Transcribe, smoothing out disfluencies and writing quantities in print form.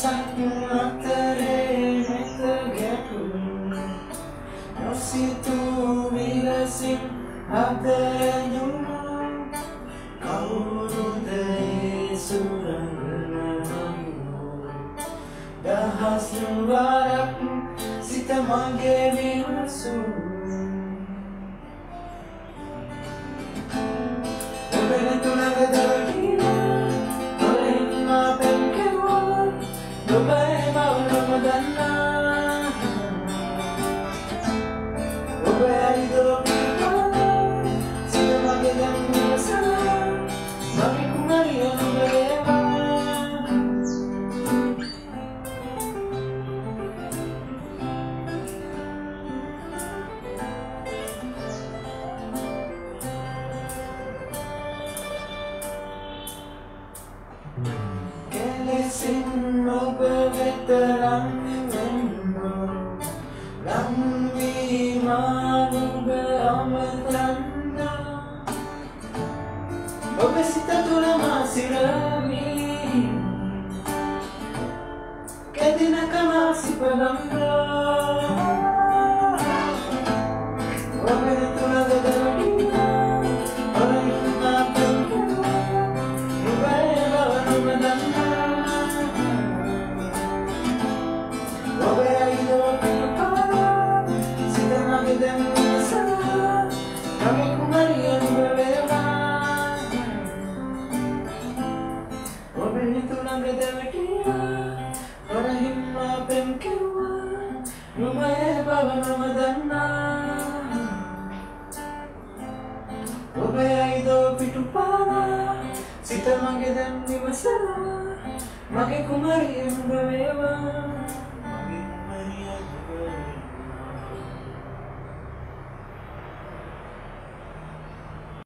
අතරේ මෙත ගැටුම් නොසිතූ විලසින් අදැනුම් කවුරුද ඒ සුරංගනමෝ දහස් වරක් සිත මගේ විමසුම් ඔබෙන තුනක දවකිනා ඔලෙන් මා පෙම් කෙරුවා ඔබේ බව නොම දන්නා ඔබේ අයිදෝ පිටුපා සිත මගේ දැන් විමසලා මගේ කුමරිය නුඹ වේවා Kelesin ඔබ වෙත ලං වී මා නුඹ අමතන්නා ඔබ සිත තුළ මා සිරමි කැදිනක මා සිපගම්ලා ඔබ තුළ ගදවඩිනා ඔලයින් මා පෙම් කෙරුවා නුඹේ බව නොම දන්නා ඔබේ අයිදෝ පිටුපා සිත මගේ දැන් විමසලා මගේ කුමරිය නුඹ වේවා ඔබේ තුළඟ දැවටියා ඔරහින් මා පෙම් කෙරුවා නුඹේ බව නොම දන්නා ඔබේ අයිදෝ පිටුපා සිත මගේ දැන් විමසලා මගේ කුමරිය නුඹ වේවා මගේ කුමරිය නුඹ වේවා